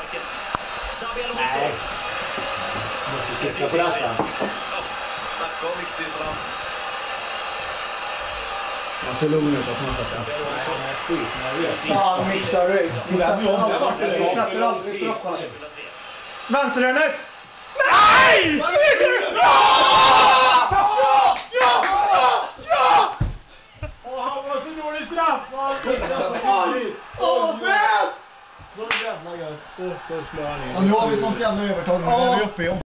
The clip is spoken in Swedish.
backen. Xabi Alonso. Måste sticka på detta. Snacka om viktig straff. Man ser lugn ut att man ska säga. Han är skitnervös. Fan, missar du. Vi släpper aldrig straffarna. Vänsterhörnet! Nej! Han var så dålig straff! Åh, vän! Så jävla gött. Så slår han in. Nu har vi sånt jävla övertag. Nu är vi uppe i